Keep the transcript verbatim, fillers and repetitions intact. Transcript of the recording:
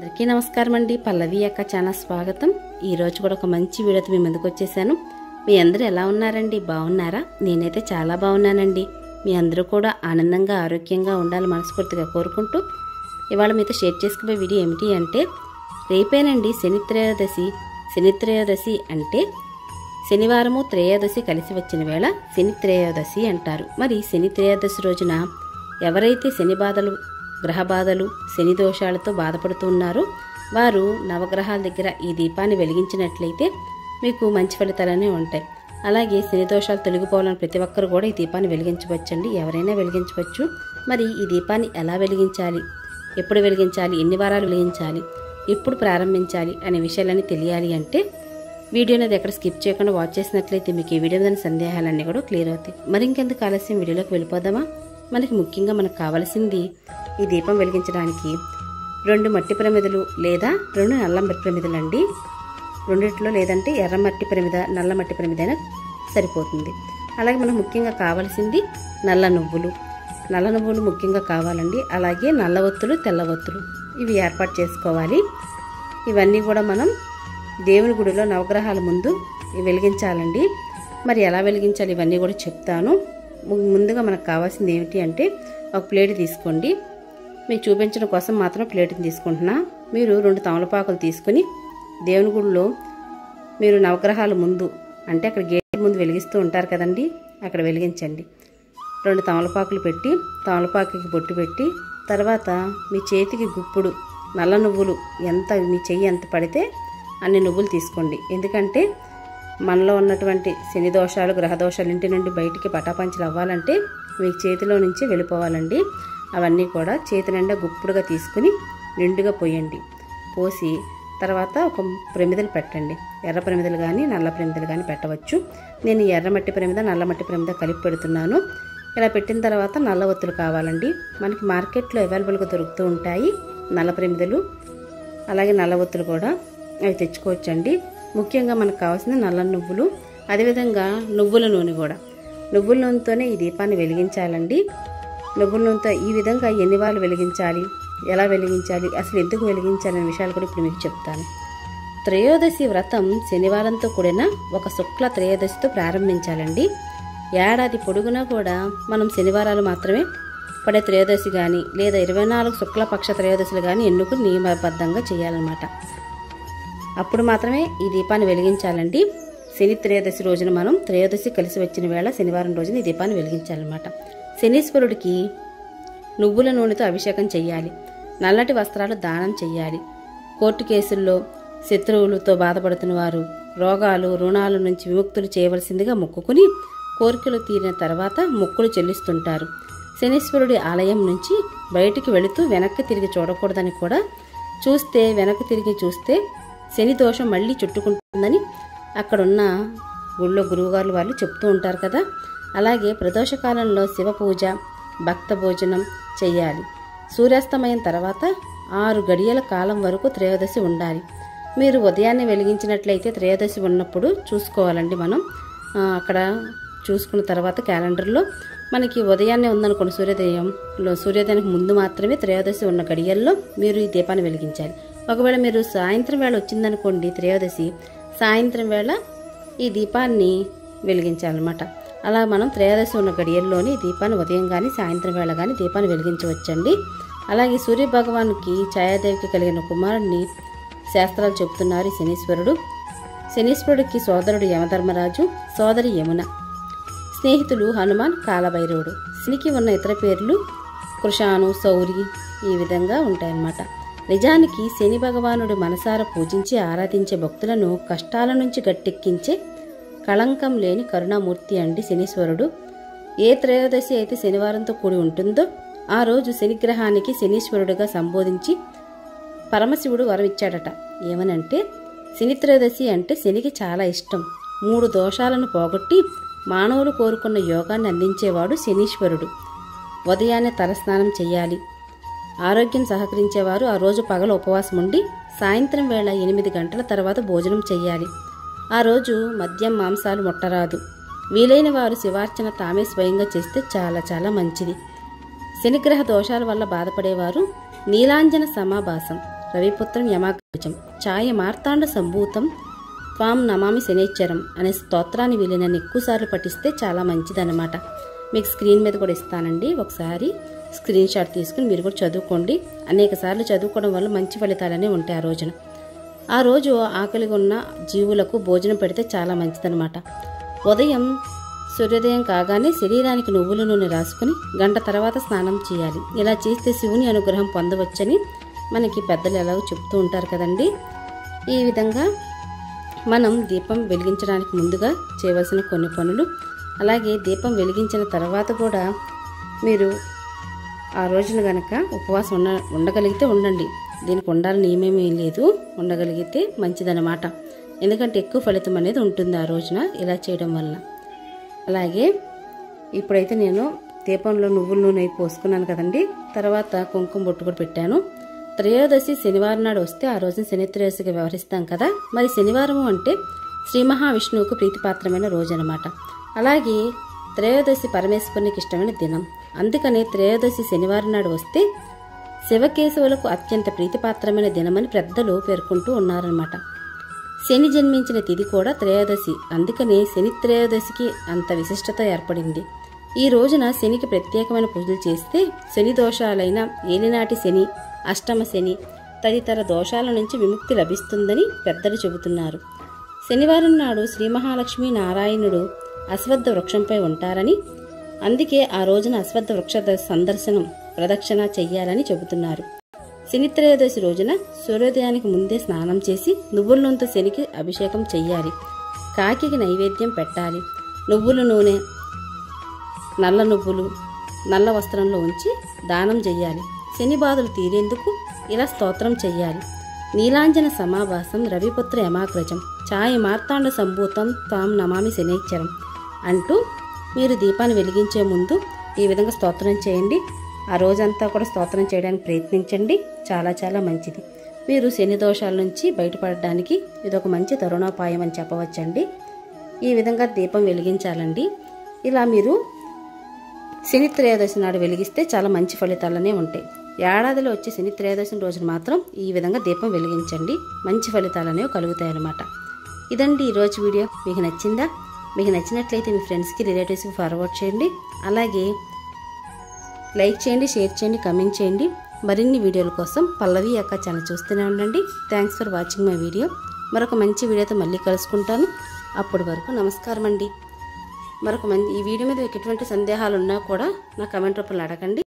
అందరికీ నమస్కారం అండి. పల్లవియక్క ఛానల్ స్వాగతం. ఈ రోజు కూడా ఒక మంచి వీడియోతో మీ ముందుకు వచ్చేసాను. మీ అందరూ ఎలా ఉన్నారండి? బాగున్నారా? నేనైతే చాలా బాగున్నానండి. మీ అందరూ కూడా ఆనందంగా ఆరోగ్యంగా ఉండాలి మనస్ఫూర్తిగా కోరుకుంటూ ఇవాళ మీతో షేర్ చేసుకునే వీడియో ఏమిటి అంటే, రేపేనండి శని త్రయోదశి. శని త్రయోదశి అంటే శనివారము త్రయోదశి కలిసి వచ్చిన వేళ శని త్రయోదశి అంటారు. మరి శని త్రయోదశి రోజున ఎవరైతే శని బాధలు గ్రహ బాధలు శని దోషాలతో బాధపడుతున్నారో వారు నవగ్రహాల దగ్గర ఈ దీపాన్ని వెలిగించినట్లయితే మీకు మంచి ఫలితాలనే ఉంటాయి. అలాగే శని దోషాలు తొలగిపోవాలని ప్రతి ఒక్కరు కూడా ఈ దీపాన్ని వెలిగించవచ్చండి. ఎవరైనా వెలిగించవచ్చు. మరి ఈ దీపాన్ని ఎలా వెలిగించాలి, ఎప్పుడు వెలిగించాలి, ఎన్ని వారాలు వెలిగించాలి, ఎప్పుడు ప్రారంభించాలి అనే విషయాలన్నీ తెలియాలి అంటే వీడియోని అది ఎక్కడ స్కిప్ చేయకుండా వాచ్ చేసినట్లయితే మీకు ఈ వీడియో మీద సందేహాలన్నీ కూడా క్లియర్ అవుతాయి. మరి ఇంకెందుకు ఆలస్యం, వీడియోలోకి వెళ్ళిపోదామా? మనకి ముఖ్యంగా మనకు కావాల్సింది ఈ దీపం వెలిగించడానికి రెండు మట్టి ప్రమిదలు లేదా రెండు నల్ల మట్టి ప్రమిదలు అండి. రెండిట్లో లేదంటే ఎర్ర మట్టి ప్రమిద నల్ల మట్టి ప్రమిదైనా సరిపోతుంది. అలాగే మనకు ముఖ్యంగా కావాల్సింది నల్ల నువ్వులు. నల్ల నువ్వులు ముఖ్యంగా కావాలండి. అలాగే నల్ల ఒత్తులు, తెల్ల ఒత్తులు ఇవి ఏర్పాటు చేసుకోవాలి. ఇవన్నీ కూడా మనం దేవుని గుడిలో నవగ్రహాల ముందు వెలిగించాలండి. మరి ఎలా వెలిగించాలి ఇవన్నీ కూడా చెప్తాను. ముందుగా మనకు కావాల్సింది ఏమిటి అంటే ఒక ప్లేట్ తీసుకోండి. మీకు చూపించడం కోసం మాత్రం ప్లేట్ని తీసుకుంటున్నా. మీరు రెండు తమలపాకులు తీసుకుని దేవుని గుడిలో మీరు నవగ్రహాల ముందు అంటే అక్కడ గేట్ ముందు వెలిగిస్తూ ఉంటారు కదండి, అక్కడ వెలిగించండి. రెండు తమలపాకులు పెట్టి తమలపాకుకి బొట్టు పెట్టి తర్వాత మీ చేతికి గుప్పుడు నల్ల నువ్వులు ఎంత మీ చెయ్యి ఎంత పడితే అన్ని నువ్వులు తీసుకోండి. ఎందుకంటే మనలో ఉన్నటువంటి శని దోషాలు గ్రహ దోషాలు ఇంటి నుండి బయటికి పటాపంచలు అవ్వాలంటే మీ చేతిలో నుంచి వెళ్ళిపోవాలండి. అవన్నీ కూడా చేతి నిండా గుప్పుడుగా తీసుకుని నిండుగా పోయండి. పోసి తర్వాత ఒక ప్రమిదలు పెట్టండి. ఎర్ర ప్రమిదలు కానీ నల్ల ప్రమిదలు కానీ పెట్టవచ్చు. నేను ఎర్రమట్టి ప్రమిద నల్ల మట్టి ప్రమిద కలిపి పెడుతున్నాను. ఇలా పెట్టిన తర్వాత నల్ల ఒత్తులు కావాలండి. మనకి మార్కెట్లో అవైలబుల్గా దొరుకుతూ ఉంటాయి నల్ల ప్రమిదలు, అలాగే నల్ల ఒత్తులు కూడా అవి తెచ్చుకోవచ్చండి. ముఖ్యంగా మనకు కావాల్సిన నల్ల నువ్వులు, అదేవిధంగా నువ్వుల నూనె కూడా. నువ్వుల నూనెతోనే ఈ దీపాన్ని వెలిగించాలండి. నువ్వుల నూనెతో ఈ విధంగా ఎన్ని వారాలు వెలిగించాలి, ఎలా వెలిగించాలి, అసలు ఎందుకు వెలిగించాలి అనే విషయాలు కూడా ఇప్పుడు మీకు చెప్తాను. త్రయోదశి వ్రతం శనివారంతో కూడిన ఒక శుక్ల త్రయోదశితో ప్రారంభించాలండి. ఏడాది పొడుగునా కూడా మనం శనివారాలు మాత్రమే పడే త్రయోదశి కానీ లేదా ఇరవై నాలుగు శుక్లపక్ష త్రయోదశులు కానీ ఎన్నుకుని నియమబద్ధంగా చేయాలన్నమాట. అప్పుడు మాత్రమే ఈ దీపాన్ని వెలిగించాలండి. శని త్రయోదశి రోజున మనం త్రయోదశి కలిసి వచ్చిన వేళ శనివారం రోజున ఈ దీపాన్ని వెలిగించాలన్నమాట. శనీశ్వరుడికి నువ్వుల నూనెతో అభిషేకం చెయ్యాలి. నల్లటి వస్త్రాలు దానం చెయ్యాలి. కోర్టు కేసుల్లో శత్రువులతో బాధపడుతున్న వారు రోగాలు రుణాల నుంచి విముక్తులు చేయవలసిందిగా మొక్కుకుని కోరికలు తీరిన తర్వాత మొక్కులు చెల్లిస్తుంటారు. శనీశ్వరుడి ఆలయం నుంచి బయటికి వెళుతూ వెనక్కి తిరిగి చూడకూడదని కూడా, చూస్తే వెనక్కి తిరిగి చూస్తే శని దోషం మళ్ళీ చుట్టుకుంటుందని అక్కడున్న గుళ్ళో గురువుగారు వాళ్ళు చెప్తూ ఉంటారు కదా. అలాగే ప్రదోషకాలంలో శివ పూజ భక్త భోజనం చెయ్యాలి. సూర్యాస్తమయం తర్వాత ఆరు గడియల కాలం వరకు త్రయోదశి ఉండాలి. మీరు ఉదయాన్నే వెలిగించినట్లయితే త్రయోదశి ఉన్నప్పుడు చూసుకోవాలండి. మనం అక్కడ చూసుకున్న తర్వాత క్యాలెండర్లో మనకి ఉదయాన్నే ఉందనుకోండి, సూర్యోదయంలో సూర్యోదయానికి ముందు మాత్రమే త్రయోదశి ఉన్న గడియల్లో మీరు ఈ దీపాన్ని వెలిగించాలి. ఒకవేళ మీరు సాయంత్రం వేళ వచ్చిందనుకోండి త్రయోదశి, సాయంత్రం వేళ ఈ దీపాన్ని వెలిగించాలన్నమాట. అలా మనం త్రయోదశి ఉన్న గడియల్లోని దీపాన్ని ఉదయం కానీ సాయంత్రం వేళ కానీ దీపాన్ని వెలిగించవచ్చండి. అలాగే సూర్య భగవానుకి ఛాయాదేవికి కలిగిన కుమారుడిని శాస్త్రాలు చెబుతున్నారు శనీశ్వరుడు. శనీశ్వరుడికి సోదరుడు యమధర్మరాజు, సోదరి యమున, స్నేహితులు హనుమాన్, కాలభైరవుడు. శనికి ఉన్న ఇతర పేర్లు కృషాను, సౌరి ఈ విధంగా ఉంటాయన్నమాట. నిజానికి శని భగవానుడు మనసారా పూజించి ఆరాధించే భక్తులను కష్టాల నుంచి గట్టెక్కించే కళంకం లేని కరుణామూర్తి అండి శనీశ్వరుడు. ఏ త్రయోదశి అయితే శనివారంతో కూడి ఉంటుందో ఆ రోజు శనిగ్రహానికి శనీశ్వరుడుగా సంబోధించి పరమశివుడు వరం ఇచ్చాడట. ఏమనంటే, శని త్రయోదశి అంటే శనికి చాలా ఇష్టం. మూడు దోషాలను పోగొట్టి మానవులు కోరుకున్న యోగాన్ని అందించేవాడు శనీశ్వరుడు. ఉదయాన్నే తలస్నానం చెయ్యాలి. ఆరోగ్యం సహకరించేవారు ఆ రోజు పగల ఉపవాసం ఉండి సాయంత్రం వేళ ఎనిమిది గంటల తర్వాత భోజనం చెయ్యాలి. ఆ రోజు మద్యం మాంసాలు ముట్టరాదు. వీలైన వారు శివార్చన తామే స్వయంగా చేస్తే చాలా చాలా మంచిది. శనిగ్రహ దోషాల వల్ల బాధపడేవారు నీలాంజన సమాభాసం రవిపుత్రం యమాగ్రజం ఛాయ మార్తాండ సంభూతం త్వాం నమామి శనేశ్వరం అనే స్తోత్రాన్ని వీలైనన్ని ఎక్కువసార్లు పఠిస్తే చాలా మంచిదన్నమాట. మీకు స్క్రీన్ మీద కూడా ఇస్తానండి, ఒకసారి స్క్రీన్ షాట్ తీసుకుని మీరు కూడా చదువుకోండి. అనేక సార్లు చదువుకోవడం వల్ల మంచి ఫలితాలనే ఉంటాయి ఆ రోజున. ఆ రోజు ఆకలిగా ఉన్న జీవులకు భోజనం పెడితే చాలా మంచిదన్నమాట. ఉదయం సూర్యోదయం కాగానే శరీరానికి నువ్వుల నూనె రాసుకుని గంట తర్వాత స్నానం చేయాలి. ఇలా చేస్తే శివుని అనుగ్రహం పొందవచ్చని మనకి పెద్దలు ఎలాగో చెప్తూ ఉంటారు కదండి. ఈ విధంగా మనం దీపం వెలిగించడానికి ముందుగా చేయవలసిన కొన్ని పనులు, అలాగే దీపం వెలిగించిన తర్వాత కూడా మీరు ఆ రోజున గనక ఉపవాసం ఉండ ఉండగలిగితే ఉండండి. దీనికి ఉండాలని నియమేమీ లేదు, ఉండగలిగితే మంచిదన్నమాట. ఎందుకంటే ఎక్కువ ఫలితం అనేది ఉంటుంది ఆ రోజున ఇలా చేయడం వల్ల. అలాగే ఇప్పుడైతే నేను దీపంలో నువ్వుల నూనె పోసుకున్నాను కదండి. తర్వాత కుంకుమ బొట్టు కూడా పెట్టాను. త్రయోదశి శనివారం నాడు వస్తే ఆ రోజున శని త్రయోదశిగా వ్యవహరిస్తాం కదా. మరి శనివారం అంటే శ్రీ మహావిష్ణువుకు ప్రీతిపాత్రమైన రోజు అనమాట. అలాగే త్రయోదశి పరమేశ్వరునికి ఇష్టమైన దినం. అందుకని త్రయోదశి శనివారం నాడు వస్తే శివకేశవులకు అత్యంత ప్రీతిపాత్రమైన దినమని పెద్దలు పేర్కొంటూ ఉన్నారన్నమాట. శని జన్మించిన తిథి కూడా త్రయోదశి, అందుకనే శని త్రయోదశికి అంత విశిష్టత ఏర్పడింది. ఈ రోజున శనికి ప్రత్యేకమైన పూజలు చేస్తే శని దోషాలైన ఏలినాటి శని, అష్టమ శని తదితర దోషాల నుంచి విముక్తి లభిస్తుందని పెద్దలు చెబుతున్నారు. శనివారం నాడు శ్రీ మహాలక్ష్మి నారాయణుడు అశ్వత్థ వృక్షంపై ఉంటారని, అందుకే ఆ రోజున అశ్వత్థ వృక్ష సందర్శనం ప్రదక్షిణ చెయ్యాలని చెబుతున్నారు. శని త్రయోదశి రోజున సూర్యోదయానికి ముందే స్నానం చేసి నువ్వుల నూనెతో శనికి అభిషేకం చెయ్యాలి. కాకికి నైవేద్యం పెట్టాలి. నువ్వుల నూనె, నల్ల నువ్వులు నల్ల వస్త్రంలో ఉంచి దానం చెయ్యాలి. శని బాధలు తీరేందుకు ఇలా స్తోత్రం చెయ్యాలి. నీలాంజన సమాభాసం రవిపుత్ర యమాగ్రజం ఛాయ మార్తాండ సంభూతం తాం నమామి శనేశ్వరం అంటూ మీరు దీపాన్ని వెలిగించే ముందు ఈ విధంగా స్తోత్రం చేయండి. ఆ రోజంతా కూడా స్తోత్రం చేయడానికి ప్రయత్నించండి. చాలా చాలా మంచిది. మీరు శని దోషాల నుంచి బయటపడడానికి ఇదొక మంచి తరుణోపాయం అని చెప్పవచ్చండి. ఈ విధంగా దీపం వెలిగించాలండి. ఇలా మీరు శని త్రయోదశి నాడు వెలిగిస్తే చాలా మంచి ఫలితాలనే ఉంటాయి. ఏడాదిలో వచ్చే శని త్రయోదశి రోజున మాత్రం ఈ విధంగా దీపం వెలిగించండి, మంచి ఫలితాలనేవి కలుగుతాయి అన్నమాట. ఇదండి ఈరోజు వీడియో. మీకు నచ్చిందా? మీకు నచ్చినట్లయితే మీ ఫ్రెండ్స్కి, రిలేటివ్స్కి ఫార్వర్డ్ చేయండి. అలాగే లైక్ చేయండి, షేర్ చేయండి, కమెంట్ చేయండి. మరిన్ని వీడియోల కోసం పల్లవి అక్క ఛానల్ చూస్తూనే ఉండండి. Thanks for watching my video. మరొక మంచి వీడియోతో మళ్ళీ కలుసుకుంటాను. అప్పటి వరకు నమస్కారం అండి. మరొక మంచి ఈ వీడియో మీద మీకు ఎటువంటి సందేహాలు ఉన్నా కూడా నా కమెంట్ రూపంలో అడగండి.